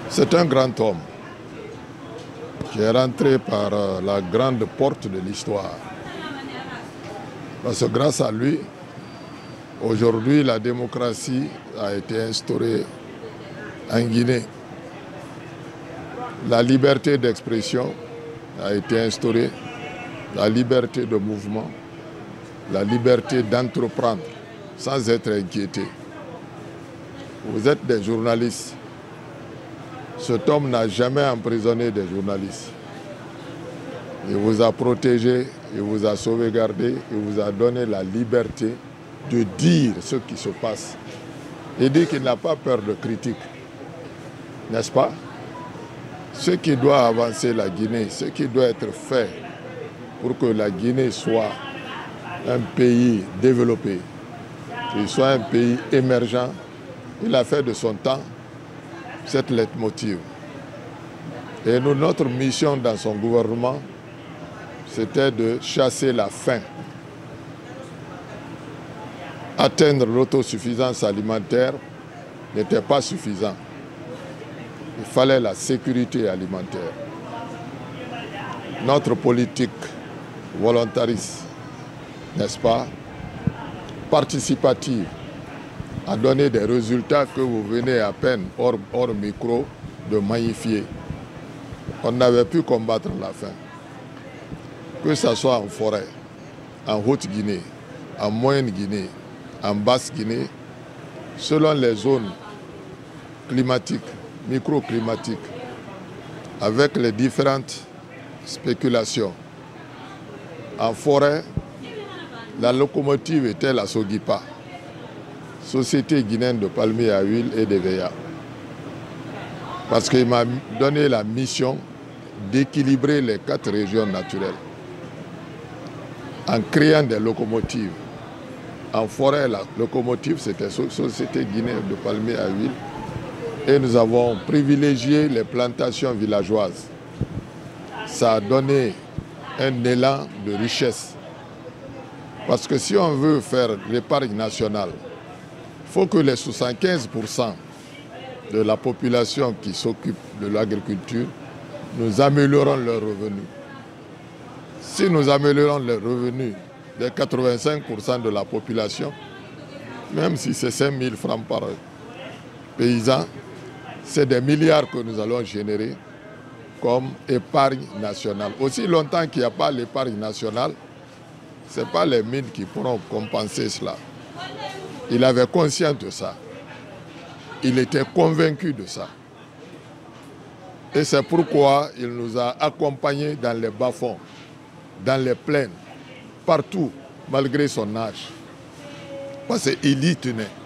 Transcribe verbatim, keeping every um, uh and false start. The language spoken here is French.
C'est un grand homme qui est rentré par la grande porte de l'histoire. Parce que grâce à lui, aujourd'hui, la démocratie a été instaurée en Guinée. La liberté d'expression a été instaurée, la liberté de mouvement, la liberté d'entreprendre sans être inquiété. Vous êtes des journalistes. Cet homme n'a jamais emprisonné des journalistes. Il vous a protégé, il vous a sauvegardé, il vous a donné la liberté de dire ce qui se passe. Il dit qu'il n'a pas peur de critique, n'est-ce pas? Ce qui doit avancer la Guinée, ce qui doit être fait pour que la Guinée soit un pays développé, qu'il soit un pays émergent, il a fait de son temps cette leitmotiv. Et nous, notre mission dans son gouvernement, c'était de chasser la faim. Atteindre l'autosuffisance alimentaire n'était pas suffisant. Il fallait la sécurité alimentaire. Notre politique volontariste, n'est-ce pas, participative, a donné des résultats que vous venez à peine, hors, hors micro, de magnifier. On n'avait pu combattre la faim. Que ce soit en forêt, en Haute-Guinée, en Moyenne-Guinée, en Basse-Guinée, selon les zones climatiques, microclimatiques, avec les différentes spéculations. En forêt, la locomotive était la Sogipa, Société guinéenne de palmiers à huile et d'E V A. Parce qu'il m'a donné la mission d'équilibrer les quatre régions naturelles en créant des locomotives. En forêt, la locomotive, c'était Société guinéenne de palmiers à huile. Et nous avons privilégié les plantations villageoises. Ça a donné un élan de richesse. Parce que si on veut faire l'épargne nationale, il faut que les soixante-quinze pour cent de la population qui s'occupe de l'agriculture, nous améliorons leurs revenus. Si nous améliorons les revenus des quatre-vingt-cinq pour cent de la population, même si c'est cinq mille francs par paysan, c'est des milliards que nous allons générer comme épargne nationale. Aussi longtemps qu'il n'y a pas l'épargne nationale, ce n'est pas les mines qui pourront compenser cela. Il avait conscience de ça. Il était convaincu de ça. Et c'est pourquoi il nous a accompagnés dans les bas-fonds, dans les plaines, partout, malgré son âge. Parce qu'il y tenait.